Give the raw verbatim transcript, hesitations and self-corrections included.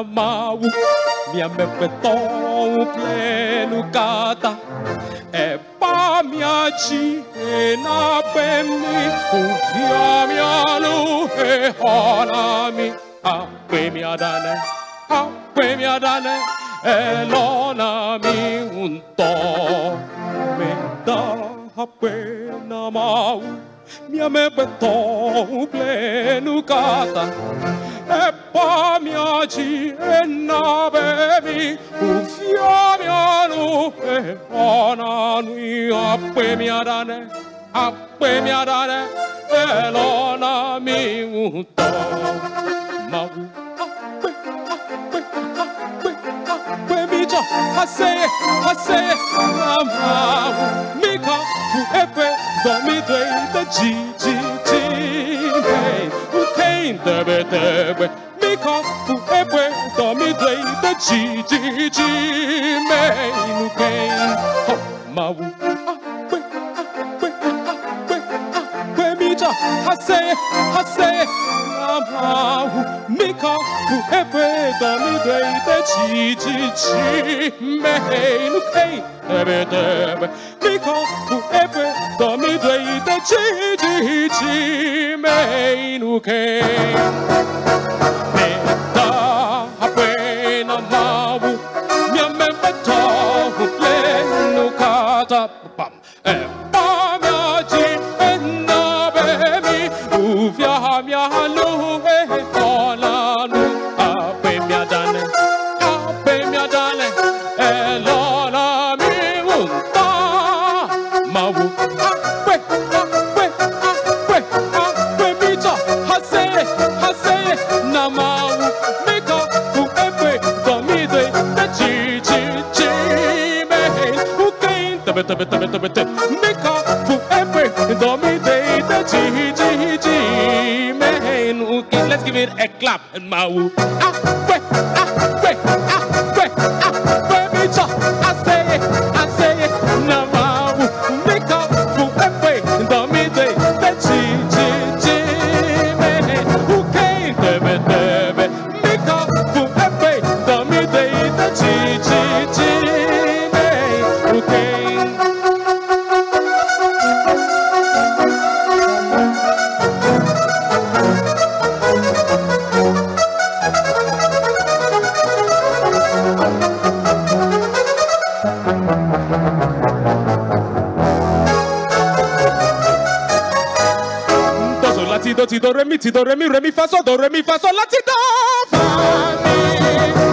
na mau Mia me peton pleno cata E pa mia ci e na pemi Ufia mia lu e honami Ape mia dane, ape mia dane E lona mi un to Me da ape na mau Mia me peton pleno cata E pa mia ci e na bevi Ufia mia nu e ona nui Ape mia dane, ape mia dane E lona mi un to Mau ape, ape, ape, ape mi già Ase, ase, mau Mika fu epe domi due da gi, gi, gi Hey, ukein tebe, tebe Mika fu epe domi due da gi, gi, gi Mein ukein Ho, mau ape, ape, ape, ape mi già Ase, ase, mau Mika fu epe domi due da gi, gi, gi Mein ukein tebe, tebe Mika fu epe domi due da gi, gi, gi Mein ukein Me da appena mau Mia me beto pleno cata Pam E pa mia ci e na bemi Ufia mia lu e ona nu Ape mia dane, ape mia dane E lona mi unta Mau ape, ape, ape, ape mi già Hase, hase, na mau Mika fu epe domi due da gi, gi, gi Mein ukein tebe, tebe, tebe, tebe, tebe Mika fu epe domi due da gi, gi, gi Mein ukein Let's give it a clap and mau Ape, ape, ape, ape mi già Ase, ase, na mau Mika fu epe domi due da gi, gi, gi Mein ukein tebe, tebe Mika fu epe domi due da gi, gi, gi Mein ukein Do, ti, do, re, mi, ti, do, re, mi, re, mi, fa, sol, do, re, mi, fa, sol, la, ti, do, fa, mi